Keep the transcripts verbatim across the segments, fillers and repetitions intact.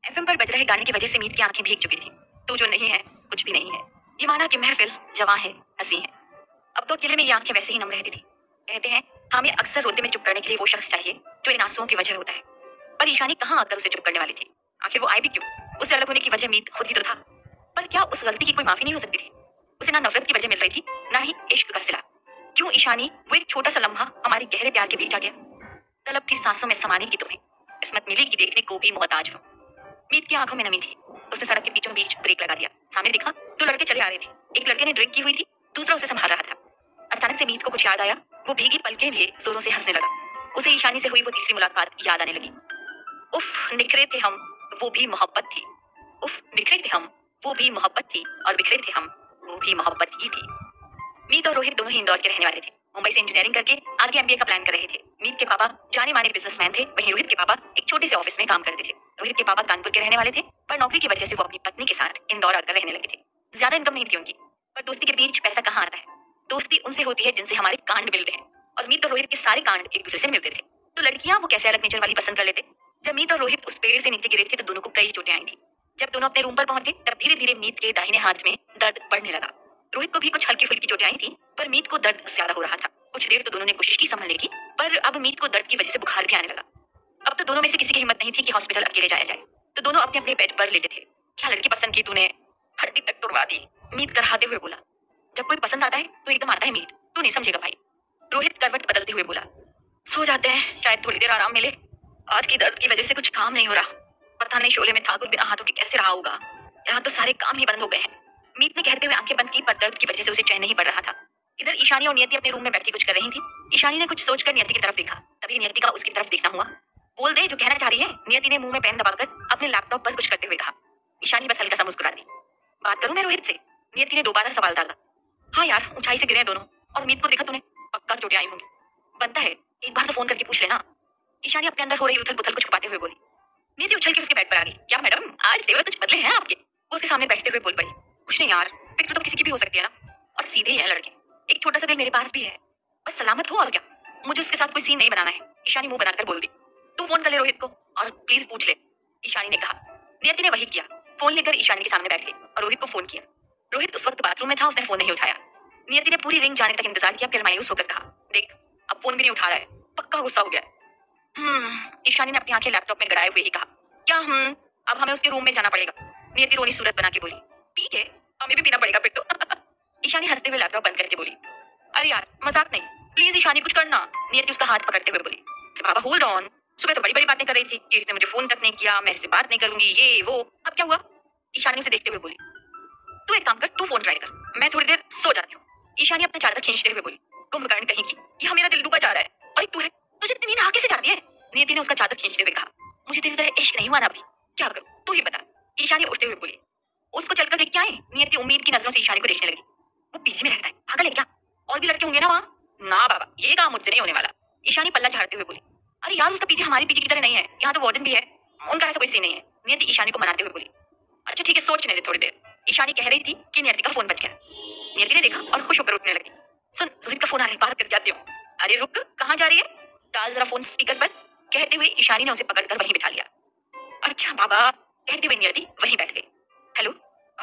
FM पर बज रहे गाने की वजह से मीत की आंखें भीग चुकी थी। तू जो नहीं है कुछ भी नहीं है। ये माना कि महफिल जवां है, हंसी है। अब तो अकेले में ये आंखें वैसे ही नम रहती थी। कहते हैं हमें अक्सर रोते में चुप करने के लिए वो शख्स चाहिए जो इन आंसुओं की वजह होता है। पर ईशानी कहाँ आकर उसे चुप करने वाली थी। आखिर वो आई भी क्यों? उससे अलग होने की वजह मीत खुद ही तो था। पर क्या उस गलती की कोई माफी नहीं हो सकती थी? उसे ना नफरत की वजह मिल रही थी, ना ही इश्क का सिला। क्यों ईशानी वो एक छोटा सा लम्हा हमारे गहरे प्यार के बीच आ गया? तलब थी सांसों में समाने की तुम्हें, किस्मत मिली कि देखने को भी मोहताज हो। मीत की आंखों में नमी थी। उसने सड़क के बीचों बीच ब्रेक लगा दिया। सामने देखा, दो लड़के चले आ रहे थे। एक लड़के ने ड्रिंक की हुई थी, दूसरा उसे संभाल रहा था। अचानक से मीत को कुछ याद आया। वो भीगी पलकें लिए जोरों से हंसने लगा। उसे ईशानी से हुई वो तीसरी मुलाकात याद आने लगी। उफ, निखरे थे हम, वो भी मोहब्बत थी। उफ, बिखरे थे हम, वो भी मोहब्बत थी। और बिखरे थे हम, वो भी मोहब्बत ही थी। मीत और रोहित दोनों ही इंदौर के रहने वाले थे। मुंबई से इंजीनियरिंग करके आगे एमबीए का प्लान कर रहे थे। मीत के पापा जाने माने बिजनेसमैन थे, वहीं रोहित के पापा एक छोटे से ऑफिस में काम करते थे। रोहित के पापा कानपुर के रहने वाले थे, पर नौकरी की वजह से वो अपनी पत्नी के साथ इंदौर आकर रहने लगे थे। ज्यादा इनकम नहीं थी उनकी, पर दोस्ती के बीच पैसा कहाँ आता है। दोस्ती उनसे होती है जिनसे हमारे कांड मिलते हैं, और मीत और रोहित के सारे कांड एक दूसरे से मिलते थे। तो लड़कियां वो कैसे अलग नेचर वाली पसंद कर लेते। जब मीत और रोहित उस पेड़ से नीचे गिरे थे तो दोनों को कई चोटें आई थी। जब दोनों अपने रूम पर पहुंचे तब धीरे धीरे मीत के दाहिने हाथ में दर्द बढ़ने लगा। रोहित को भी कुछ हल्की फुल्की चोटें आई थी, पर मीत को दर्द ज्यादा हो रहा था। कुछ देर तो दोनों ने कोशिश की संभलने की, पर अब मीत को दर्द की वजह से बुखार भी आने लगा। अब तो दोनों में से किसी की हिम्मत नहीं थी कि हॉस्पिटल अकेले जाया जाए, तो दोनों अपने अपने बेड पर लेटे थे। क्या लड़की पसंद की तूने, हड्डी तक तोड़वा दी, मीत कराहते हुए बोला। जब कोई पसंद आता है तो एकदम आता है मीत, तू नहीं समझेगा भाई। रोहित करवट बदलते हुए बोला। सो जाते हैं, शायद थोड़ी देर आराम मिले। आज की दर्द की वजह से कुछ काम नहीं हो रहा। पता नहीं शोले में ठाकुर बिना हाथों के कैसे रहा होगा। यहाँ तो सारे काम ही बंद हो गए हैं। मीत ने कहते हुए आंखें बंद की, पर दर्द की वजह से उसे चैन नहीं पड़ रहा था। इधर ईशानी और नियति अपने रूम में बैठ के कुछ कर रही थी। ईशानी ने कुछ सोचकर नियति की तरफ देखा, तभी नियति का उसकी तरफ देखना हुआ। बोल दे जो कहना चाह रही है, नियति ने मुंह में पेन दबाकर अपने लैपटॉप पर कुछ करते हुए कहा। ईशानी बस हल्का सा मुस्कुरा दी। बात करूं मैं रोहित से? नियति ने दोबारा सवाल दागा। हाँ यार, ऊंचाई से गिरे हैं दोनों, और मीत को देखा तूने, पक्का चोटें आई होंगी। बनता है एक बार तो फोन करके पूछ लेना। ईशानी अपने अंदर हो रही उथल पुथल को छुपाते हुए बोली। नियति उछल के उसके बैग पर आ गई। क्या मैडम, आज तेवर कुछ बदले हैं आपके? वो उसके सामने बैठते हुए बोल पड़ी। कुछ नहीं यार, फिक्र तो किसी की भी हो सकती है ना, और सीधे ही है लड़के। एक छोटा सा दिल मेरे पास भी है, बस सलामत हो और क्या। मुझे उसके साथ कोई सीन नहीं बनाना है। ईशानी मुंह बनाकर बोल दी। तू फोन कर ले रोहित को और प्लीज पूछ ले, ईशानी ने कहा। नियति ने वही किया। फोन लेकर ईशानी के सामने बैठ गई और रोहित को फोन किया। रोहित उस वक्त बाथरूम में था, उसने फोन नहीं उठाया। नियति ने पूरी रिंग जाने तक इंतजार किया, फिर मायूस होकर कहा, देख अब फोन भी नहीं उठा रहा है, पक्का गुस्सा हो गया। हम्म, ईशानी ने अपनी आंखें लैपटॉप में गड़ाए हुए ही कहा। क्या हम्म, अब हमें उसके रूम में जाना पड़ेगा। नियति रोनी सूरत बना के बोली। ठीक है, हमें भी पीना पड़ेगा फिर तो। ईशानी हंसते हुए लैपटॉप बंद करके बोली। अरे यार मजाक नहीं, प्लीज ईशानी कुछ करना। नियति उसका हाथ पकड़ते हुए बोली। बाबा होल्ड ऑन, सुबह तो बड़ी बड़ी बातें कर रही थी कि इसने मुझे फोन तक नहीं किया, मैं इससे बात नहीं करूंगी, ये वो, अब क्या हुआ? ईशानी उसे देखते हुए बोली। तू एक काम कर, तू फोन ट्राई कर, मैं थोड़ी देर सो जाती हूँ। ईशानी अपना चादर खींचते हुए बोली। कुंभकर्ण कहीं की, यहाँ मेरा दिल डूबा जा रहा है, और एक तू है, तुझे इतनी नींद आ कैसे जाती है? नियति ने उसका चादर खींचते हुए कहा। मुझे तेरी तरह इश्क नहीं हुआ ना अभी, क्या करूं तू ही बता। ईशानी उठते हुए बोली। उसको चलकर देख के आए। नियति उम्मीद की नजरों से ईशानी को देखने लगी। वो पीजी में रहता है, पागल है क्या? और भी लड़के होंगे ना वहाँ? ना बाबा, ये काम मुझसे नहीं होने वाला। ईशानी पल्ला झाड़ते हुए बोली। अरे यार, उसका पीजी हमारी पीजी की तरह नहीं है, यहाँ तो वार्डन भी है, उनका ऐसा कोई सीन नहीं है। नियति ईशानी को मनाते हुए बोली। अच्छा ठीक है, सोचने दे थोड़ी देर। ईशानी कह रही थी कि नियति का फोन बज गया। नियति ने देखा और खुश होकर उठने लगी। सुन, रोहित का फोन आ रहा है, बात करके आती हूँ। अरे रुक, कहाँ जा रही है? डाल जरा फोन स्पीकर पर, कहते हुए ईशानी ने उसे पकड़कर वहीं बिठा लिया। अच्छा बाबा, कहते हुए नियति वहीं बैठ गई। हेलो,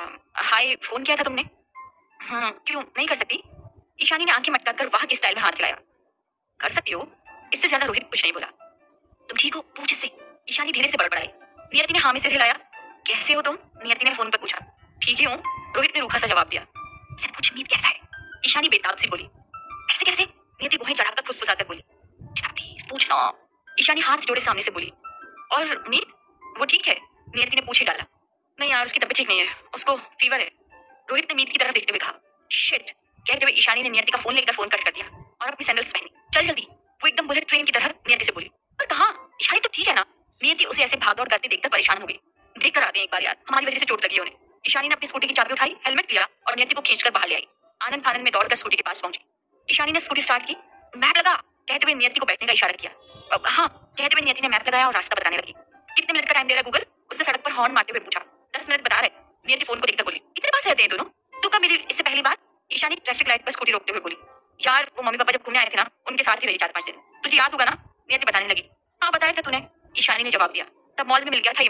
हाय, फोन किया था तुमने? हम्म, क्यों नहीं कर सकती? ईशानी ने आंखें मटकाकर वाह के स्टाइल में हाथ हिलाया। कर सकती हो, इससे ज्यादा रोहित कुछ नहीं बोला। तुम ठीक हो, पूछ इससे, ईशानी धीरे से बड़बड़ाई। नियति ने हाँ में सिर हिलाया। कैसे हो तुम? नियति ने फोन पर पूछा। ठीक ही हूँ, रोहित ने रूखा सा जवाब दिया। इससे पूछ मीत कैसा है? ईशानी बेताब से बोली। ऐसे कैसे? नियति वहीं चढ़ाकर फुसफुसाकर बोली। जनाब प्लीज पूछना। ईशानी हाथ जोड़े सामने से बोली। और मीत, वो ठीक है? नियति ने पूछ ही डाला। नहीं यार, उसकी तबीयत ठीक नहीं है, उसको फीवर है। रोहित ने मीत की तरफ देखते हुए कहा। शिट, कहते हुए ईशानी ने नियति का फोन लेकर फोन कट कर दिया और अपनी सैंडल्स पहनी। चल जल्दी, वो एकदम बुलेट ट्रेन की तरह नियति से बोली। पर कहाँ? ईशानी तो ठीक है ना? नियति उसे ऐसे भाग दौड़ करते देखकर परेशान हो गई। देख कर आते हैं एक बार यार, हमारी वजह से चोट लगी उन्हें। ईशानी ने अपनी स्कूटी की चाबी उठाई, हेलमेट लिया और नियति को खींचकर बाहर ले आई। आनंद फानंद में दौड़कर स्कूटी के पास पहुंची। ईशानी ने स्कूटी स्टार्ट की। मैप लगा, कहते हुए नियति को बैठने का इशारा किया। अब हाँ, कहते हुए नियति ने मैप लगाया और रास्ता बताने लगी। कितने मिनट का टाइम दे रहा है गूगल? उसने सड़क पर हॉर्न मारते हुए पूछा। दस मिनट बता रहे। नियति फोन को देखकर बोली। इतने पास रहते हैं दोनों? तू कब मिली इससे पहली बार? ईशानी ट्रैफिक लाइट पर स्कूटी रोकते हुए बोली। यार वो मम्मी पापा जब घूमने आए थे ना, उनके साथ ही रही चार पांच दिन, तुझे याद होगा ना? नियति बताने लगी। हाँ बताया था तूने, ईशानी ने जवाब दिया। तब मॉल में मिल गया था ये मुझे।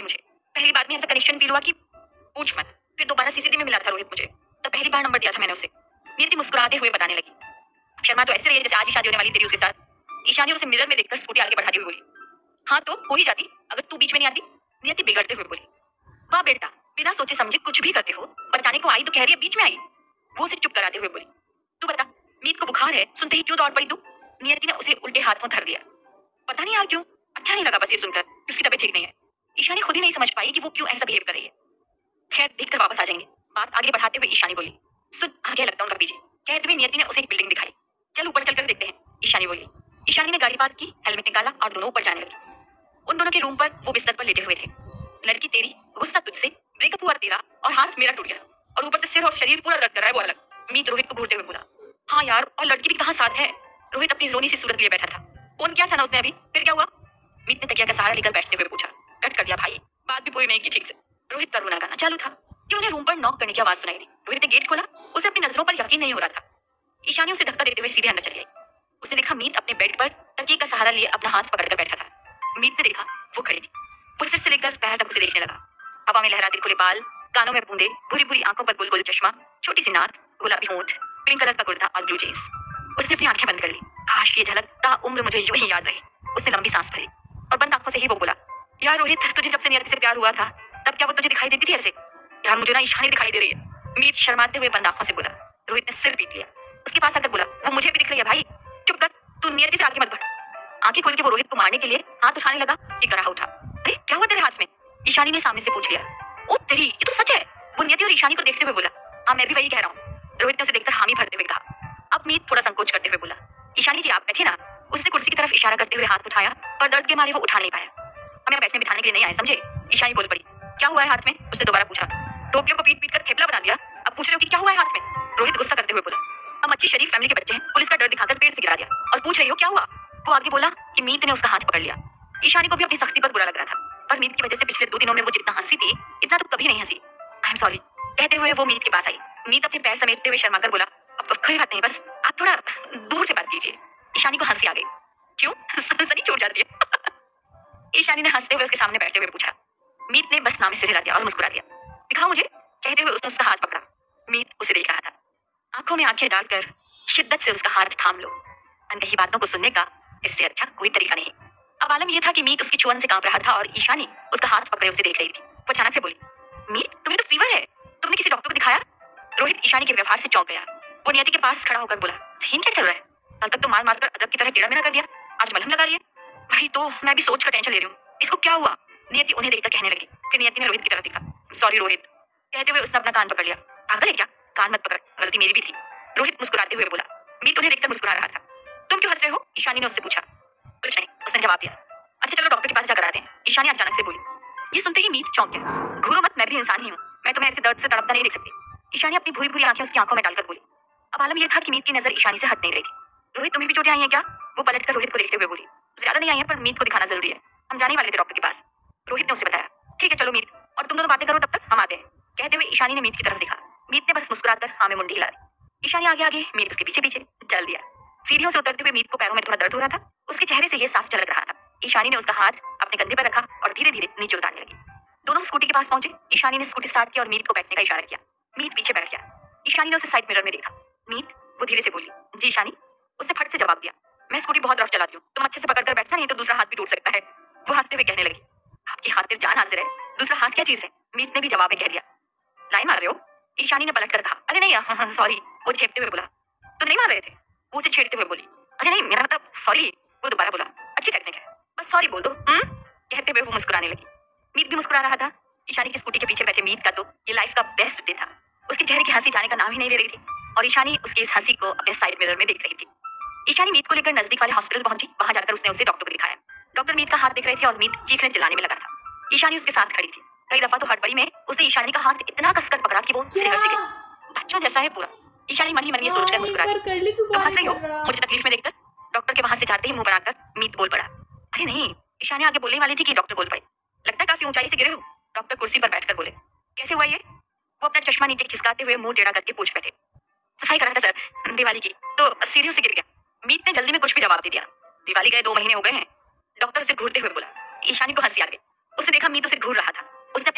पहली बार में ऐसा कनेक्शन फील हुआ कि पूछ मत। फिर दोबारा सीसीटीवी में मिला था रोहित मुझे, तब पहली बार नंबर दिया था मैंने उसे। नीति मुस्कुराते हुए बताने लगी, शर्मा तो ऐसे रही है जैसे आज ही शादी होने वाली तेरी उसके साथ। ईशानी उसे मिरर में देखकर स्कूटी आगे बढ़ाती हुई बोली, हाँ तो हो ही जाती अगर तू बीच में नहीं आती। नियति बिगड़ते हुए बोली, वाह बेटा, बिना सोचे समझे कुछ भी करते हो। बचाने को आई तो कह रही है बीच में आई। वो उसे चुप कराते हुए बोली, तू बता, मीत को बुखार है, सुनते ही क्यों दौड़ पड़ी तू। नियति ने उसे उल्टे हाथों धर दिया। पता नहीं यार क्यों, अच्छा नहीं लगा बस ये सुनकर कि उसकी तबीयत ठीक नहीं है। ईशानी खुद ही नहीं समझ पाई कि वो क्यों ऐसा बिहेव कर रही है। खैर देखकर वापस आ जाएंगे। बात आगे बढ़ाते हुए ईशानी बोली, सुन आगे लगता उनका पीछे। कहते हुए नियति ने उसे एक बिल्डिंग दिखाई। चल ऊपर चलकर देखते हैं, ईशानी बोली। ईशानी ने गाड़ी पार्क की, हेलमेट निकाला और दोनों ऊपर जाने लगे। उन दोनों के रूम पर वो बिस्तर पर लेटे हुए थे। लड़की तेरी, गुस्सा तुझसे, ब्रेकअप हुआ तेरा और हाथ मेरा टूट गया और ऊपर से सिर और शरीर पूरा दर्द कर रहा है वो अलग। मीत रोहित को घूरते हुए बोला, हाँ यार, और लड़की भी कहाँ साथ है। रोहित अपनी रोनी सी सूरत लिए बैठा था। फोन किया था ना उसने अभी, फिर क्या हुआ। मीत ने तकिया का सहारा लेकर बैठते हुए पूछा। कट कर दिया भाई, बात भी पूरी नहीं की ठीक से। रोहित का रोना गाना चालू था कि उन्हें रूम पर नॉक करने की आवाज सुनाई दी। रोहित ने गेट खोला, उसे अपनी नजरों पर यकीन नहीं हो रहा था। ईशानी उसे धक्का देते हुए सीधे अंदर चली आई। उसने देखा मीत अपने बेड पर तकिए का सहारा लिए अपना हाथ पकड़कर बैठा था। मीत ने देखा वो खड़ी थी। वो सिर से लेकर पैर तक उसे देखने लगा। हवा में लहराते खुले बाल, कानों में बूंदे, भूरी भूरी आंखों पर गोल-गोल चश्मा, छोटी सी नाक, गुलाबी होंठ, पिंक कलर का कुर्ता और ब्लू जींस। उसने अपनी आंखें बंद कर ली। काश ये झलक ता उम्र मुझे यूं ही याद रहे। उसने लंबी सांस भरी और बंद आंखों से ही वो बोला, यार रोहित, तुझे जब से नियति से प्यार हुआ था तब क्या वो तुझे दिखाई देती थी ऐसे। यार मुझे ना ईशानी दिखाई दे रही है। मीत शर्माते हुए बंद आंखों से बोला। रोहित ने सिर पीट लिया। उसके पास आकर बोला, वो मुझे भी दिख रही है भाई, चुप कर, तू नियति से आगे मत बढ़। आंखें खोल के वो रोहित को मारने के लिए हाथ उठाने लगा कि कराह उठा। अरे क्या हुआ तेरे हाथ में, ईशानी ने सामने से पूछ लिया। ओ तेरी, ये तो सच है। वो नियति और ईशानी को देखते हुए बोला, हाँ मैं भी वही कह रहा हूँ। रोहित ने उसे देखकर हामी भरते हुए कहा। अब मीत थोड़ा संकोच करते हुए बोला, ईशानी जी आप बैठिए ना। उसने कुर्सी की तरफ इशारा करते हुए हाथ उठाया पर दर्द के मारे वो उठा नहीं पाया। हमें बैठने बिठाने के लिए नहीं आए समझे। ईशानी बोल पड़ी, क्या हुआ है हाथ में। उसने दोबारा पूछा। टोपियों को पीट पीट कर थेपला बना दिया, अब पूछ रहे हो कि क्या हुआ है हाथ में। रोहित गुस्सा करते हुए बोला, हम अच्छी शरीफ फैमिली के बच्चे हैं, पुलिस का डर दिखाकर पेड़ से गिरा दिया और पूछ रही हो क्या हुआ। वो आगे बोला कि मीत ने उसका हाथ पकड़ लिया। ईशानी को भी अपनी सख्ती पर बुरा लग रहा था, पर मीत की वजह से पिछले दो दिनों में वो जितना हंसी थी इतना तो कभी नहीं हंसी। आई एम सॉरी कहते हुए वो मीत के पास आई। मीत अपने पैर समेटते हुए शर्मा कर बोला, अब कोई बात नहीं, बस आप थोड़ा दूर से बात कीजिए। ईशानी को हंसी आ गई। क्यों, सनसनी छूट जाती है। ईशानी ने हंसते हुए उसके सामने बैठते हुए पूछा। मीत ने बस नाम सिर हिला दिया और मुस्कुरा दिया। दिखाओ मुझे, कहते हुए उसने उसका हाथ पकड़ा। मीत उसे देख रहा था। आंखों में आंखें डालकर शिद्दत से उसका हाथ थाम लो। अनकही बातों को सुनने का इससे अच्छा कोई तरीका नहीं। अब आलम यह था कि मीत उसकी चुअन से कांप रहा था और ईशानी उसका हाथ पकड़े उसे देख रही थी। वो अचानक से बोली, मीत तुम्हें तो फीवर है, तुमने किसी डॉक्टर को दिखाया। रोहित ईशानी के व्यवहार से चौंक गया। वो नियति के पास खड़ा होकर बोला, सीन क्या चल रहा है। कल तक तो मार मार कर अदरक की तरह टेढ़ा मेढ़ा कर दिया, आज मलहम लगा रही है। वही तो मैं भी सोच कर टेंशन ले रही हूँ, इसको क्या हुआ। नियति उन्हें देखकर कहने लगी। फिर नियति ने रोहित की तरफ देखा। सॉरी रोहित कहते हुए उसने अपना कान पकड़ लिया। पागल है क्या, कान मत पकड़, गलती मेरी भी थी। रोहित मुस्कुराते हुए बोला। मीत उन्हें देखकर मुस्कुरा रहा था। तुम क्यों हंस रहे हो, ईशानी ने उससे पूछा। कुछ नहीं, उसने जवाब दिया। अच्छा चलो डॉक्टर के पास जाकर आते हैं, ईशानी अचानक से बोली। ये सुनते ही मीत चौंक गया। घूरो मत, मैं भी इंसान ही हूँ, मैं तुम्हें ऐसे दर्द से तड़पता नहीं देख सकती। ईशानी अपनी भूरी भूरी आंखें उसकी आंखों में डालकर बोली। अब आलम यह था कि मीत की नजर ईशानी से हट नहीं रही थी। रोहित तुम्हें भी चोटें आई हैं क्या। वो पलट कर रोहित को देखते हुए बोली। ज्यादा नहीं आई है पर मीत को दिखाना जरूरी है, हम जाने वाले थे डॉक्टर के पास। रोहित ने उसे बताया। ठीक है चलो मीत, और तुम दोनों बातें करो तब तक हम आते हैं। कहते हुए ईशानी ने मीत की तरफ देखा। मीत ने बस मुस्कुराकर हाँ में मुंडी हिला दी। ईशानी आगे आगे, मीत उसके पीछे पीछे चल दिया। सीढ़ियों से उतरते हुए मीत को पैरों में थोड़ा दर्द हो रहा था। उसके चेहरे से यह साफ झलक रहा था। ईशानी ने उसका हाथ अपने कंधे पर रखा और धीरे धीरे नीचे उतारने लगी। दोनों स्कूटी के पास पहुंचे। ईशानी ने स्कूटी स्टार्ट किया और मीत को बैठने का इशारा किया। मीत पीछे बैठ गया। ईशानी ने उसे साइड मिरर में देखा। मीत, वो धीरे से बोली। जी ईशानी। उसने फट से जवाब दिया। मैं स्कूटी बहुत रफ चलाती हूँ, तुम अच्छे से पकड़ कर बैठना, नहीं तो दूसरा हाथ भी टूट सकता है। वो हंसते हुए कहने लगी। आपकी खातिर जान हाजिर है, दूसरा हाथ क्या चीज है। मीत ने भी जवाब में कह दिया। लाइन मार रहे हो, ईशानी ने पलट कर कहा। अरे नहीं हाँ, हाँ, सॉरी। वो छेड़ते हुए बोला। तो नहीं मार रहे थे, वो उसे छेड़ते हुए बोली। अरे नहीं मेरा मतलब सॉरी। वो दोबारा बोला। अच्छी टेक्निक है, बस सॉरी बोल दो। हम्म कहते हुए वो मुस्कुराने लगी। मीत भी मुस्कुरा रहा था। ईशानी की स्कूटी के पीछे बैठे मीत का तो ये लाइफ का बेस्ट डे था। उसके चेहरे की हंसी जाने का नाम ही नहीं ले रही थी और ईशानी उसकी इस हंसी को अपने साइड मिरर में देख रही थी। ईशानी मीत को लेकर नजदीक वाले हॉस्पिटल पहुंची। वहां जाकर उसने उसे डॉक्टर को दिखाया। डॉक्टर मीत का हाथ देख रहे थे और मीत चीखने चिल्लाने में लगा था। ईशानी उसके साथ खड़ी थी। कई दफा तो हड़बड़ी में उसने ईशानी का हाथ इतना कसकर पकड़ा कि वो सिहर से गई। बच्चों जैसा है पूरा। ईशानी मन ही मन ये सोचकर मुस्कुरा दी। तुम हंस रही हो मुझे तकलीफ में देखकर। डॉक्टर के वहां से जाते ही मुंह बनाकर मीत बोल पड़ा। अरे नहीं, ईशानी आगे बोलने वाली थी कि डॉक्टर बोल पड़े। लगता है काफी ऊंचाई से गिरे हो। डॉक्टर कुर्सी पर बैठकर बोले। कैसे हुआ ये। वो अपना चश्मा नीचे खिसकाते हुए मुंह टेढ़ा करके पूछ बैठे। सफाई कर रहा था सर, दिवाली की, तो सीढ़ियों से गिर गया। मीत ने जल्दी में कुछ भी जवाब दे दिया। दिवाली गए दो महीने हो गए हैं। डॉक्टर उसे घूरते हुए बोला। ईशानी को हंसी आ गई। उसने देखा मीत उसे घूर रहा था। उसने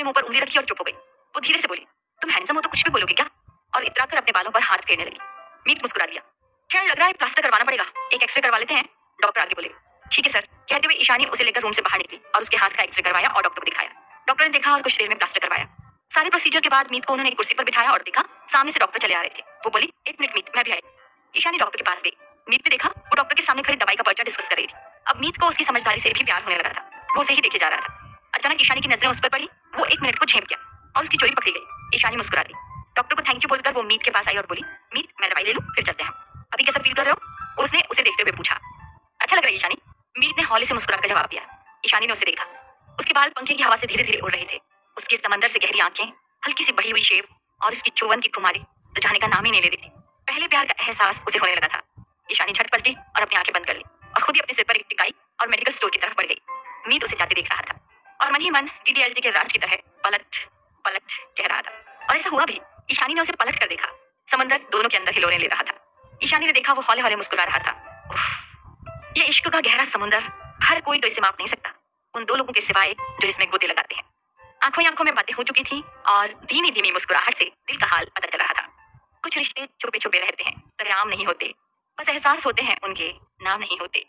अपने मुंह पर उंगली रखी और चुप हो गई। वो धीरे से बोली, तुम हैंडसम हो तो कुछ भी बोलोगे क्या? और इतरा कर अपने बालों पर हाथ फेरने लगी। मीत मुस्कुरा दिया। खैर लग रहा है प्लास्टर करवाना पड़ेगा, एक एक्सरे करवा लेते हैं। डॉक्टर आगे बोले। ठीक है सर। कहते हुए ईशानी उसे लेकर रूम से बाहर निकली और उसके हाथ का एक्सरे करवाया और डॉक्टर को दिखाया। डॉक्टर ने देखा और कुछ देर में प्लास्टर करवाया। सारे प्रोसीजर के बाद मीत को उन्होंने एक कुर्सी पर बिठाया और देखा सामने से डॉक्टर चले आ रहे थे। वो बोली, एक मिनट मीत, मैं भी आई। ईशानी डॉक्टर के पास गई। मीत ने देखा वो डॉक्टर के सामने खड़ी दवाई का पर्चा डिस्कस कर रही थी। अब मीत को उसकी समझदारी से भी प्यार होने लगा था। वो उसे ही देखे जा रहा था। अचानक ईशानी की नजरें उस पर पड़ी। वो एक मिनट को झेप गया और उसकी चोरी पकड़ी गई। ईशानी मुस्कुरा दी। डॉक्टर को थैंक यू बोलकर वो मीत के पास आई और बोली, मीत मैं दवाई ले लूं, फिर चलते हैं। अभी कैसा फील कर रहे हो? उसने उसे देखते हुए पूछा। अच्छा लग रहा है ईशानी। मीत ने हौले से मुस्कुरा कर जवाब दिया। ईशानी ने उसे देखा। उसके बाल पंखे की हवा से धीरे धीरे उड़ रहे थे। उसकी समंदर से गहरी आंखें, हल्की सी बढ़ी हुई शेव और उसकी चौवन की खुमारी तो जाने का नाम ही नहीं ले रही थी। पहले प्यार का एहसास उसे होने लगा था। ईशानी झट पलटी और अपनी आंखें बंद कर ली और खुद ही अपने सिर पर एक टिकाई और मेडिकल स्टोर की तरफ बढ़ गई। मीत उसे जाते देख रहा था और मन ही मन डीडीएलजे के राज की तरह पलट पलट कह रहा था। और ऐसा हुआ भी। ईशानी ने उसे पलट कर देखा। समंदर दोनों के अंदर हिलोने ले रहा था। ईशानी ने देखा वो हौले हौले मुस्कुरा रहा था। उफ, ये इश्क का गहरा समुंदर, हर कोई तो इसे माप नहीं सकता, उन दो लोगों के सिवाय जो इसमें गोते लगाते हैं। आंखों ही आंखों में बातें हो चुकी थी और धीमी धीमी मुस्कुराहट से दिल का हाल पता चल रहा था। कुछ रिश्ते छुपे छुपे रहते हैं, सरेआम नहीं होते, बस एहसास होते हैं, उनके नाम नहीं होते।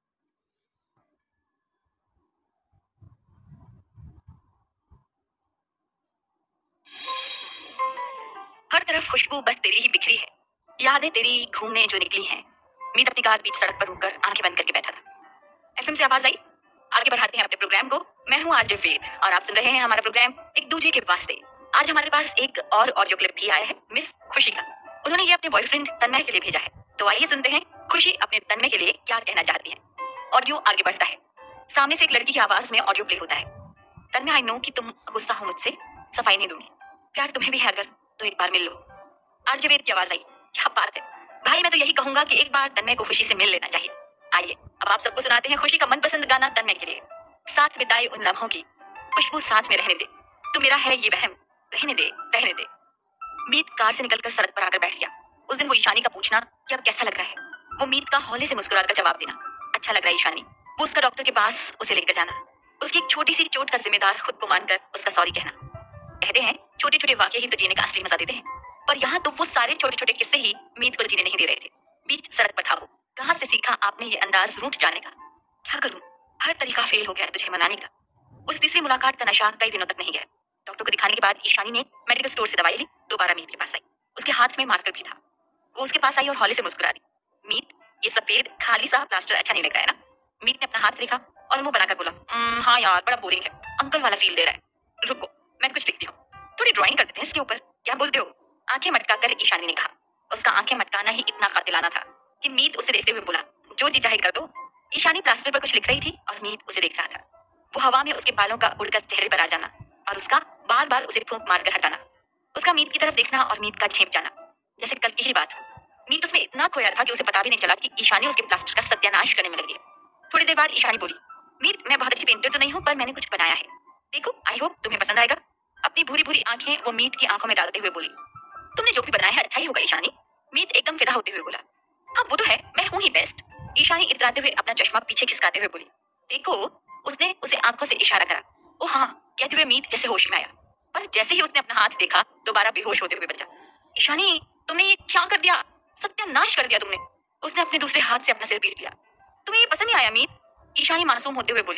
हर तरफ खुशबू बस तेरी ही बिखरी है, यादें तेरी घूमने जो निकली हैं। मीत अपनी कार बीच सड़क पर रुककर आंखें बंद करके बैठा था। एफएम से आवाज आई, आगे बढ़ाते हैं अपने प्रोग्राम को। मैं हूँ आरजे वेद और आप सुन रहे हैं हमारा प्रोग्राम एक दूजे के वास्ते। आज हमारे पास एक और ऑडियो क्लिप भी आया है मिस खुशी का। उन्होंने ये अपने बॉयफ्रेंड तन्मय के लिए भेजा है, तो आइए सुनते हैं खुशी अपने तन्मय के लिए क्या कहना चाहती है। ऑडियो आगे बढ़ता है। सामने से एक लड़की की आवाज में ऑडियो प्ले होता है। तन्मय, आई नो कि तुम गुस्सा हो मुझसे, सफाई नहीं दूंगी, प्यार तुम्हें भी है अगर तो एक बार मिल लो। आरजे वेद की आवाज आई, क्या बात है भाई, मैं तो यही कहूंगा कि एक बार तन्मय को खुशी से मिल लेना चाहिए। आइए अब आप सबको सुनाते हैं खुशी का मनपसंद गाना तन्मय के लिए। साथ बिताए उन लम्हों की खुशबू साथ में रहने दे, तू मेरा है ये वहम, रहने दे रहने दे। मीत कार से निकलकर सड़क पर आकर बैठ गया। उस दिन वो ईशानी का पूछना कि अब कैसा लग रहा है, वो मीत का हौले से मुस्कुराकर जवाब देना, अच्छा लग रहा है ईशानी। वो उसका डॉक्टर के पास उसे लेकर जाना, उसकी एक छोटी सी चोट का जिम्मेदार खुद को मानकर उसका सॉरी कहना। कहते हैं छोटे छोटे वाक्य ही तो जीने का असली मजा देते हैं, पर यहाँ तो वो सारे छोटे छोटे किस्से ही मीत को जीने नहीं दे रहे थे। बीच सड़क पर था वो। कहाँ से सीखा आपने ये अंदाज रूठ जाने का? क्या करूं, हर तरीका फेल हो गया तुझे मनाने का। उस तीसरी मुलाकात का नशा कई दिनों तक नहीं गया। डॉक्टर को दिखाने के बाद ईशानी ने मेडिकल स्टोर से दवाई ली, दोबारा मीत के पास आई। उसके हाथ में मार्कर भी था। वो उसके पास आई और हौले से मुस्कुरा दी। मीत, ये सफेद खाली सा प्लास्टर अच्छा नहीं लग रहा है ना? मीत ने अपना हाथ देखा और मुंह बनाकर बोला, हाँ यार बड़ा बोरिंग है, अंकल वाला फील दे रहा है। रुको मैं कुछ लिखती हूँ, थोड़ी ड्राइंग कर देते हैं इसके ऊपर, क्या बोलते हो? आंखें मटका कर ईशानी ने कहा। उसका आंखें मटकाना ही इतना कातिलाना था कि मीत उसे देखते हुए बोला, जो जी चाहे कर दो। ईशानी प्लास्टर पर कुछ लिख रही थी और मीत उसे देख रहा था। वो हवा में उसके बालों का उड़कर चेहरे पर आ जाना और उसका बार बार उसे फूंक मारकर हटाना, उसका मीत की तरफ देखना और मीत का झेप जाना, जैसे कल की ही बात हो। मीत उसमें इतना खोया था कि उसे पता भी नहीं चला कि ईशानी उसके प्लास्टर का सत्यानाश करने में लगी है। थोड़ी देर बाद ईशानी बोली, मीत मैं बहुत अच्छी पेंटर तो नहीं हूँ, पर मैंने कुछ बनाया है, देखो आई होप तुम्हें पसंद आएगा। अपनी भूरी भूरी आंखें वो मीत की आंखों में डालते हुए बोली, तुमने जो भी बनाया है अच्छा ही होगा ईशानी। मीत एकदम फिदा होते हुए बोला, हाँ वो तो है, मैं हूँ ही बेस्ट। ईशानी इतराते हुए अपना चश्मा पीछे खिसकाते हुए बोली, देखो। उसने उसे आंखों से इशारा करा। ओ हाँ कहते हुए मीत जैसे होश में आया, पर जैसे ही उसने अपना हाथ देखा दोबारा बेहोश होते हुए बचा। ईशानी तुमने ये क्या कर दिया, सत्यानाश कर दिया तुमने। उसने अपने दूसरे हाथ से अपना सिर पीट लिया। तुम्हें ये पसंद नहीं आया मीत? ईशानी मासूम होते हुए बोली,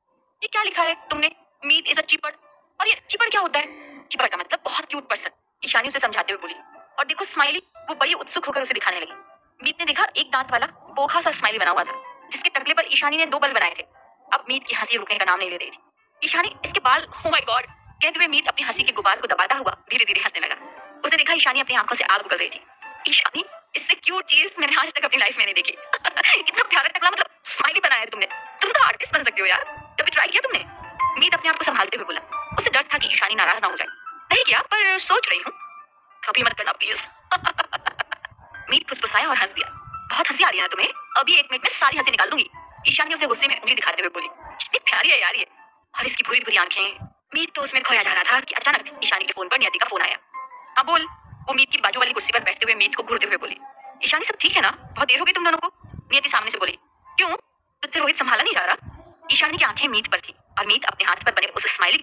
ये क्या लिखा है तुमने? मीत इज अ चीपड़। और ये चीपड़ क्या होता है? चीपड़ का मतलब बहुत क्यूट पर्सन, ईशानी उसे समझाते हुए बोली। और देखो स्माइली, वो बड़ी उत्सुक होकर उसे दिखाने लगी। मीत ने देखा एक दांत वाला बोखा सा स्माइली बना हुआ था, जिसके टकले पर ईशानी ने दो बल बनाए थे। अब मीत की हंसी रुकने का नाम नहीं ले रही थी। ईशानी इसके बाल, ओ माय गॉड, कहते हुए मीत अपनी हंसी के गुबार को दबाता हुआ धीरे धीरे हंसने लगा। उसने देखा ईशानी अपनी आंखों से आग उगल रही थी। ईशानी इससे क्यूट चीज मैंने आज तक अपनी लाइफ में नहीं देखी। कितना प्यारा टकला, मतलब स्माइली बनाया है तुमने। तुम तो आर्टिस्ट बन सकती हो यार, कभी ट्राई किया तुमने? मीत अपने आप को संभालते हुए बोला। उसे डर था कि ईशानी नाराज ना हो जाए। नहीं किया, पर सोच रही हूँ, कभी मत करना प्लीज। मीत फुसफुसाया और हंस दिया। बहुत हंसी आ रही है ना तुम्हें? अभी एक मिनट में सारी हंसी निकाल दूंगी। ईशानी उसे गुस्से में उंगली दिखाते हुए बोली, कितनी प्यारी है यार ये, और इसकी भूरी भूरी आंखें। मीत तो उसमें खोया जा रहा था कि अचानक ईशानी के फोन पर नियति का फोन आया। हाँ बोल। वो मीत की बाजू वाली कुर्सी पर बैठते हुए मीत को घूरते हुए बोली, ईशानी सब ठीक है ना? बहुत देर हो गई तुम दोनों को। नियति सामने से बोली, क्यों, तुझसे रोहित संभाला नहीं जा रहा? ईशानी की आंखें मीत पर थी और मीत अपने हाथ पर बने उस स्माइली को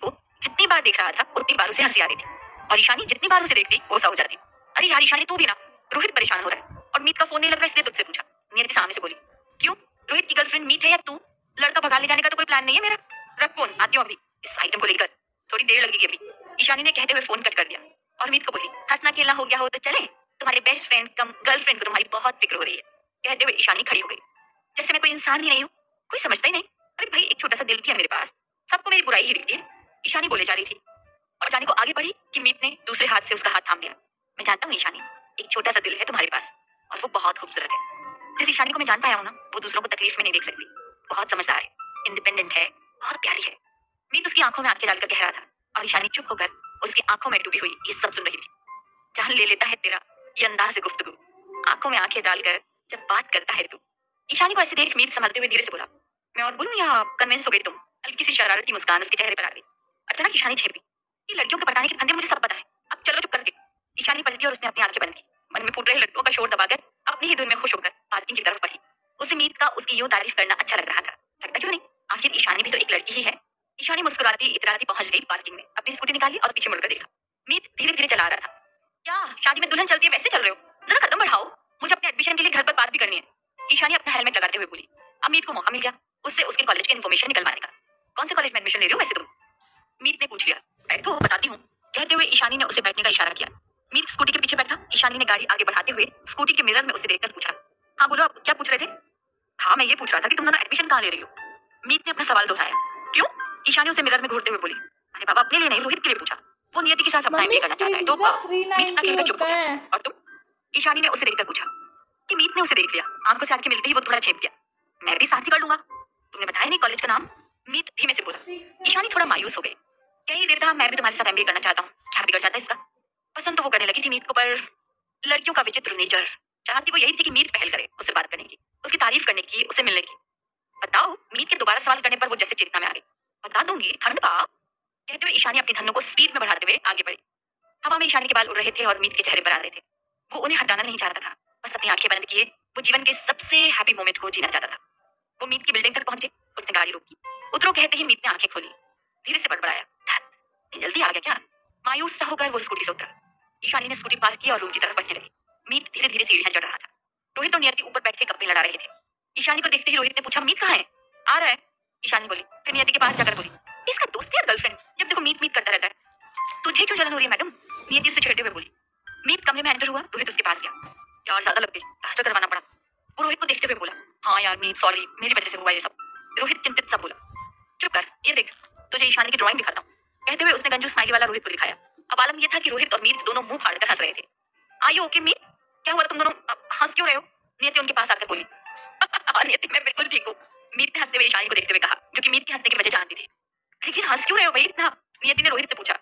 जितनी बार देख रहा था उतनी बार उसे हंसी आ रही थी और ईशानी जितनी बार उसे देखती वो सा हो जाती। अरे यार ईशानी तू भी ना, रोहित परेशान हो रहा है और मीत का फोन नहीं लग रहा इसलिए तुझसे पूछा। नियति सामने से बोली, क्यों रोहित की गर्लफ्रेंड मीत है या तू? लड़का भगा ले जाने का तो कोई प्लान नहीं है मेरा। रख फोन, आती हूँ अभी। इस आइटम को लेकर थोड़ी देर लगेगी अभी, ईशानी ने कहते हुए फोन कट कर दिया और मीत को बोली, हंसना खेलना हो गया हो तो चले, तुम्हारे बेस्ट फ्रेंड कम गर्लफ्रेंड को तुम्हारी बहुत फिक्र हो रही है। कहते हुए ईशानी खड़ी हो गई, जैसे मैं कोई इंसान ही नहीं हूँ, कोई समझता ही नहीं। अरे भाई एक छोटा सा दिल भी है मेरे पास, सबको मेरी बुराई ही दिखती है। ईशानी बोले जा रही थी और जाने को आगे बढ़ी कि मीत ने दूसरे हाथ से उसका हाथ थाम लिया। मैं जानता हूँ ईशानी, एक छोटा सा दिल है तुम्हारे पास और वो बहुत खूबसूरत है। जिस ईशानी को मैं जान पाया हूँ ना, वो दूसरों को तकलीफ में नहीं देख सकती। बहुत समझदार है, इंडिपेंडेंट है, बहुत प्यारी है। मीत उसकी आंखों में आंखें डालकर कह रहा था और ईशानी चुप होकर उसकी आंखों में डूबी हुई ये सब सुन रही थी। जान ले लेता है तेरा ये अंदाज गुफ्तगू, आंखों में आंखें डालकर जब बात करता है तू। ईशानी को ऐसे देख मीत संभलते हुए धीरे से बोला, मैं और बोलूं या कन्विंस हो गई तुम? हल्की सी शरारत की मुस्कान उसके चेहरे पर आ गई। अचानक ईशानी छेपी, ये लड़कियों के पटाने के धंधे मुझे सब पता है, अब चलो चुप करके। ईशानी पलटी और उसने अपनी आंखें बंद की, मन में फूट रहे लड्डुओं का शोर दबाकर अपनी ही धुन में खुश होकर पार्किंग की तरफ बढ़ी। उसे मीत का उसकी यूं तारीफ करना अच्छा लग रहा था, लगता क्यों नहीं, आखिर ईशानी भी तो एक लड़की ही है। ईशानी मुस्कुराती इतराती पहुंच गई पार्किंग में, अपनी स्कूटी निकाली और पीछे मुड़कर देखा। मीत धीरे धीरे चला रहा था। क्या शादी में दुल्हन चलती है वैसे चल रहे हो? जरा कदम बढ़ाओ, मुझे अपने एडमिशन के लिए घर पर बात भी करनी है। ईशानी अपना हेलमेट लगाते हुए बोली। अब मीत को मौका मिल गया उससे उसके कॉलेज की इन्फॉर्मेशन निकलवाने का। कौन से कॉलेज में एडमिशन ले रही हो वैसे तुम? मीत ने पूछ लिया। बैठो बताती हूँ, कहते हुए ईशानी ने उसे बैठने का इशारा किया। मीत स्कूटी के पीछे बैठा। ईशानी ने गाड़ी आगे बढ़ाते हुए स्कूटी के मिरर में उसे देखकर पूछा, हाँ बोलो आप क्या पूछ रहे थे? हाँ मैं ये पूछ रहा था कि तुम दोनों एडमिशन कहाँ ले रही हो? मीत ने अपना सवाल दोहराया। क्यों? ईशानी उसे मिरर में घूरते हुए बोली, अरे बाबा अपने लिए नहीं रोहित के लिए पूछा, वो नियति के साथ अपना एमबीए करना चाहता है तो मीत इतना कहकर चुप हो गया। और तुम? ईशानी ने उसे देखकर पूछा कि मीत ने उसे देख लिया, आंखों से आंखें मिलते ही वो थोड़ा चेप गया। मैं भी साथ ही कर लूंगा। तुमने बताया नहीं कॉलेज का नाम? मीत धीमे से बोला। ईशानी थोड़ा मायूस हो गई। क्या ही देर था, मैं भी तुम्हारे साथ एमबीए करना चाहता हूँ, क्या बिगड़ जाता है इसका? पसंद तो वो करने लगी थी मीत को, पर लड़कियों का विचित्र नेचर, चाहती वो यही थी कि मीत पहल करे उससे बात करने की, उसकी तारीफ करने की, उसे मिलने की। बताओ? मीत के दोबारा सवाल करने पर वो जैसे चेतना में आ गई। बता दूंगी, ठंड पा, कहते हुए ईशानी अपनी धनों को स्पीड में बढ़ाते हुए आगे बढ़ी। हवा में ईशानी के बाल उड़ रहे थे और मीत के चेहरे पर आ रहे थे। वो उन्हें हटाना नहीं चाहता था, बस अपनी आंखें बंद किए वो जीवन के सबसे हैप्पी मोमेंट को जीना चाहता था। वो मीत की बिल्डिंग तक पहुंचे, उसने गाड़ी रोकी। उतरो कहते ही मीत ने आंखें खोली, धीरे से बड़बड़ाया, जल्दी आ गया क्या? मायूस सा होकर वो स्कूटी से उतरा। ईशानी ने स्कूटी पार्क की और रूम की तरफ बढ़ने लगी। मीत धीरे धीरे सीढ़ियां चढ़ रहा था। रोहित और नियति ऊपर बैठ के गप्पे लड़ा रहे थे। ईशानी को देखते ही रोहित ने पूछा, मीत कहाँ है? आ रहा है, ईशानी बोली। फिर नियति के पास जाकर बोली, इसका दोस्त या गर्लफ्रेंड? जब देखो मीत मीत करता रहता है। तुझे क्यों जलन हो रही है मैडम? नियति उससे छेड़ते हुए बोली। मीत कमरे में एंटर हुआ, रोहित उसके पास गया। यार ज्यादा लग गई, प्लास्टर करवाना पड़ा। वो रोहित को देखते हुए बोला, हाँ यार मीत सॉरी, मेरी वजह से हुआ ये सब। रोहित चिंतित सा बोला, चुप कर, ये देख तुझे ईशानी की ड्राइंग दिखाता हूँ। कहते हुए उसने गंजू स्माइली वाला रोहित को दिखाया। अब आलम यह था कि रोहित और मीत दोनों मुंह फाड़कर हंस रहे थे। आइए ओके मीत, क्या हुआ तुम दोनों हंस क्यों रहे हो? नियति उनके पास आकर बोली। नियति मैं बिल्कुल ठीक हूँ, मीत ने हंसते हुए ईशानी को देखते हुए कहा, जो कि मीत के हंसने की वजह जानती थी। लेकिन हंस क्यों रहे हो भाई इतना? नियति ने रोहित से पूछा।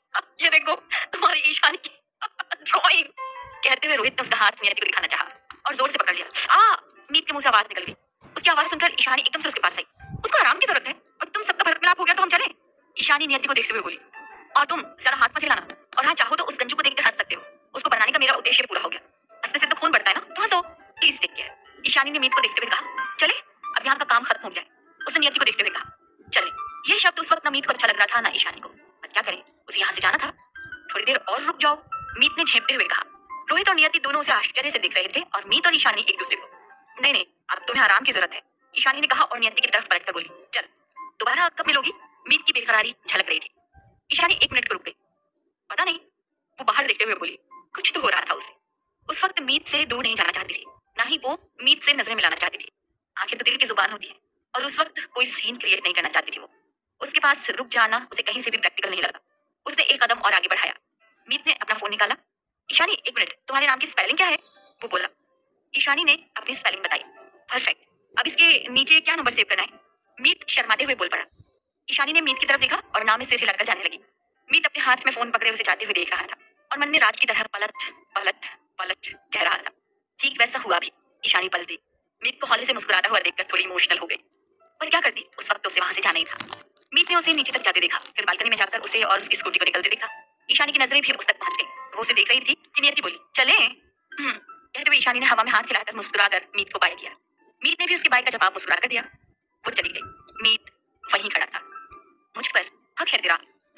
ये देखो तुम्हारी ईशानी की ड्राइंग, कहते हुए रोहित ने उसका हाथ नियति को दिखाना चाहा और जोर से पकड़ लिया। आ मीत के मुंह से आवाज निकल गई। उसकी आवाज सुनकर ईशानी एकदम से उसके पास आई। उसको आराम की जरूरत है और तुम सबका भरत मिलाप हो गया तो हम चले? ईशानी नियति को देखते हुए बोली। और तुम ज्यादा हाथ मत हिलाना, और हाँ चाहो तो उस गंजू को देखकर हंस सकते हो, उसको बनाने का मेरा उद्देश्य पूरा हो गया। हंसने से तो खून बढ़ता है ना, तो हंसो प्लीज, टेक केयर। ईशानी ने मीत को देखते हुए कहा, चले अब यहाँ का काम खत्म हो गया है। उसने नियति को देखते हुए कहा, चले। ये शब्द उस वक्त ना मीत को अच्छा लग रहा था ना ईशानी को, पर क्या करें, उसे यहाँ से जाना था। थोड़ी देर और रुक जाओ, मीत ने झेपते हुए कहा। रोहित और नियति दोनों उसे आश्चर्य से देख रहे थे और मीत और ईशानी एक दूसरे को। नहीं नहीं अब तुम्हें आराम की जरूरत है, ईशानी ने कहा और नियति की तरफ पलटकर बोली, चल दोबारा कब मिलोगी? मीत की बेकरारी झलक रही थी। ईशानी एक मिनट को रुक गई। पता नहीं, वो बाहर देखते हुए बोली। कुछ तो हो रहा था उसे। उस वक्त मीत से दूर नहीं जाना चाहती थी, ना ही वो मीत से नजरें मिलाना चाहती थी। आखिर तो दिल की जुबान होती है और उस वक्त कोई सीन क्रिएट नहीं करना चाहती थी वो। उसके पास रुक जाना उसे कहीं से भी प्रैक्टिकल नहीं लगा। उसने एक कदम और आगे बढ़ाया। मीत ने अपना फोन निकाला। ईशानी एक मिनट, तुम्हारे नाम की स्पेलिंग क्या है? वो बोला। ईशानी ने अपनी स्पेलिंग बताई। परफेक्ट, अब इसके नीचे क्या नंबर सेव करना है? मीत शर्माते हुए बोल पड़ा। ईशानी ने मीत की तरफ देखा और नाम में सिर हिलाकर जाने लगी। मीत अपने हाथ में फोन पकड़े उसे जाते हुए देख रहा था और मन में राज की तरह पलट पलट पलट कह रहा था। ठीक वैसा हुआ भी। ईशानी पलटी। मीत को हौले से मुस्कुराता हुआ देखकर थोड़ी इमोशनल हो गई, पर क्या करती, उस वक्त उसे वहां से जाना ही था। मीत ने उसे नीचे तक जाते देखा, फिर बालकनी में जाकर उसे और उसकी स्कूटी को निकलते देखा। ईशानी की नजरें भी उस तक पहुंच गई। वो उसे देख रही थी कि नियति बोली, चले। कहते हुए ईशानी ने हवा में हाथ हिलाकर मुस्कुराकर मीत को बाय किया। मीत ने भी उसके बाय का जवाब मुस्कुरा कर दिया। वो चली गई। मीत वहीं खड़ा था। मुझ पर हक है तेरा,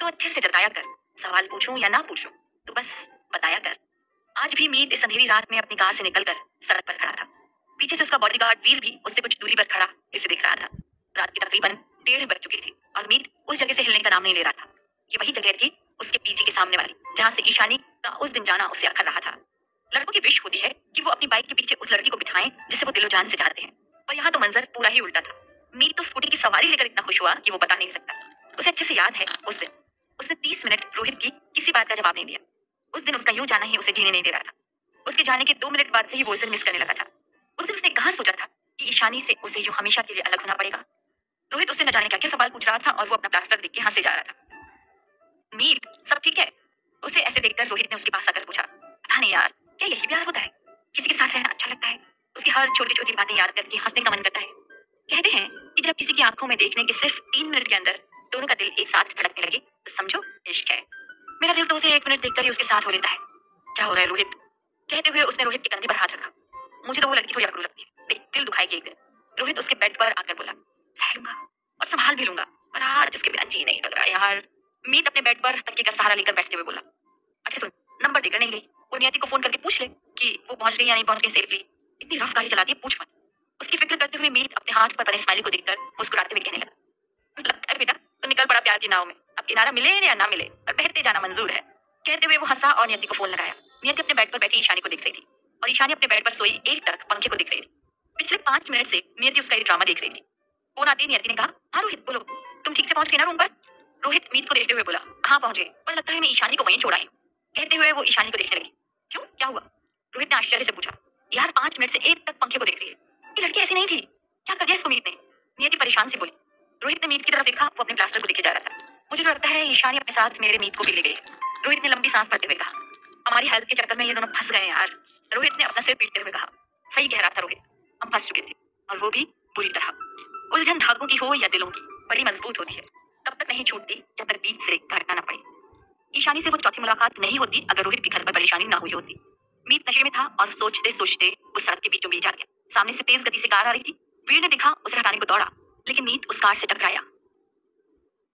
तो अच्छे से जताया कर। सवाल पूछूं या ना पूछूं, तो बस बताया कर। आज भी मीत इस अंधेरी रात में अपनी कार से निकलकर सड़क पर खड़ा था। पीछे से उसका बॉडीगार्ड वीर भी उससे कुछ दूरी पर खड़ा इसे देख रहा था। रात की तकरीबन डेढ़ बज चुकी थी और मीत उस जगह से हिलने का नाम नहीं ले रहा था। ये वही जगह थी उसके पीजी के सामने वाली, जहाँ से ईशानी का उस दिन जाना उसे अखर रहा था। लड़कों की विश होती है कि वो अपनी बाइक के पीछे उस लड़की को बिठाएं जिसे वो दिलो जान से चाहते हैं, पर यहाँ तो मंजर पूरा ही उल्टा था। मीत तो स्कूटी की सवारी लेकर इतना खुश हुआ कि वो बता नहीं सकता। उसे अच्छे से याद है उस दिन उसने तीस मिनट रोहित की किसी बात का जवाब नहीं दिया। उस दिन उसका यूं जाना ही उसे जीने नहीं दे रहा था। उसके जाने के दो मिनट बाद से ही वो उसे मिस करने लगा था। उस दिन उसने कहाँ सोचा था कि ईशानी से उसे यूं हमेशा के लिए अलग होना पड़ेगा। रोहित उससे न जाने क्या क्या सवाल पूछ रहा था और वो अपना प्लास्टर देख के हंसे जा रहा था। मीत, सब ठीक है? उसे ऐसे देखकर रोहित ने उसके पास आकर पूछा। पता नहीं यार, क्या यही प्यार होता है? किसी के साथ रहना अच्छा लगता है, उसकी हर छोटी छोटी बातें याद करके हंसने का मन करता है। कहते हैं कि जब किसी की आंखों में देखने के सिर्फ तीन मिनट के अंदर दोनों का दिल एक साथ धड़कने लगे तो समझो इश्क है। मेरा दिल तो उसे एक मिनट देखकर ही उसके साथ हो लेता है। क्या हो रहा है रोहित? कहते हुए उसने रोहित के कंधे पर हाथ रखा। मुझे तो वो लड़की थोड़ी अकड़ू लगती है, देख दिल दुखाएगी एक दिन। रोहित उसके बेड पर आकर बोला। सह लूंगा और संभाल भी लूंगा, पर आज उसके बिना जी नहीं लग रहा यार। मीत अपने बेड पर तकिए का सहारा लेकर बैठते हुए बोला। अच्छा सुन, नंबर देकर नहीं गई, वो नियति को फोन करके पूछ ले कि वो पहुंच गई या नहीं पहुंच गई सेफली। इतनी रफ गाड़ी चलाती है, पूछ मत। उसकी फिक्र करते हुए मीत अपने हाथ पर बने स्माइली को देखकर मुस्कुराते हुए कहने लगा। लगता है बेटा तो निकल पड़ा प्यार की नाव में, अब किनारा मिले या ना मिले पर बहते जाना मंजूर है। कहते हुए वो हंसा और नियति को फोन लगाया। नियति अपने बेड पर बैठी ईशानी को देख रही थी और ईशानी अपने बेड पर सोई एक टक पंखे को देख रही थी। पिछले पांच मिनट से नियति उसका ये ड्रामा देख रही थी। फोन आते ही नियति ने कहा, हाँ रोहित बोलो, तुम ठीक से पहुंच गए ना रूम पर? रोहित मीत को देखते हुए बोला, हाँ पहुंच गए, पर लगता है मैं ईशानी को वहीं छोड़ आई हूँ। कहते हुए वो ईशानी को देखने लगी। क्यों, क्या हुआ? रोहित ने आश्चर्य से पूछा। यार पांच मिनट से एक तक पंखे को देख रही है, ये लड़की ऐसी नहीं थी, क्या कर दिया इसको मीत ने? नियति परेशान से बोली। रोहित ने मीत की तरफ देखा, वो अपने प्लास्टर को देखे जा रहा था। मुझे तो लगता है ईशानी अपने साथ मेरे मीत को भी ले गई। रोहित ने लंबी सांस भरते हुए कहा। हमारी हेल्प के चक्कर में ये दोनों फंस गए यार। रोहित ने अपना सिर पीटते हुए कहा। सही कह रहा था रोहित, हम फंस चुके थे और वो भी बुरी तरह। उलझन धागों की हो या दिलों की, बड़ी मजबूत होती है, तब तक नहीं छूटती जब तक बीच से घटना न पड़े। ईशानी से वो चौथी मुलाकात नहीं होती अगर रोहित के घर पर परेशानी ना हुई होती। मीत नशे में था और सोचते सोचते उस सड़क के बीचों बीच आ गया। सामने से तेज गति से कार आ रही थी। वीर ने देखा, उसे हटाने को दौड़ा, लेकिन मीत उस कार से टकराया